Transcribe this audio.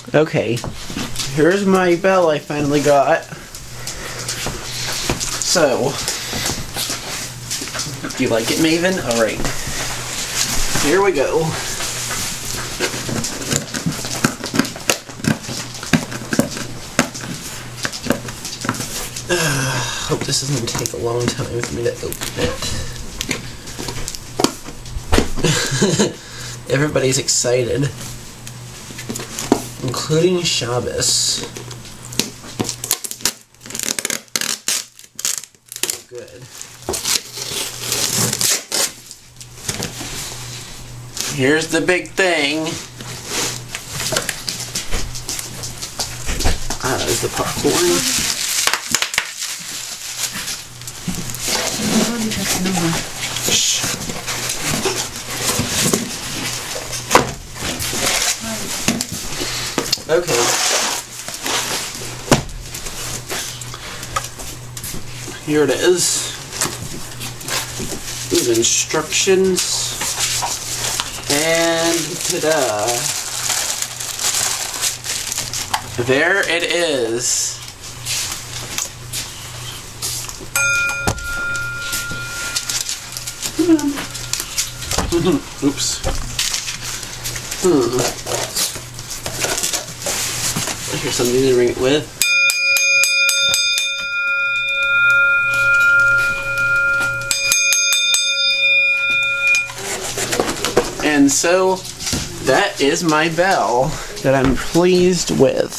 Okay, here's my bell I finally got. So, do you like it, Maven? Alright. Here we go. Hope this doesn't take a long time for me to open it. Everybody's excited, including Shabbos. Good. Here's the big thing. Is the popcorn. Shh. Okay. Here it is. These instructions. And ta-da! There it is. Oops. Here's something to ring it with. And so, that is my bell that I'm pleased with.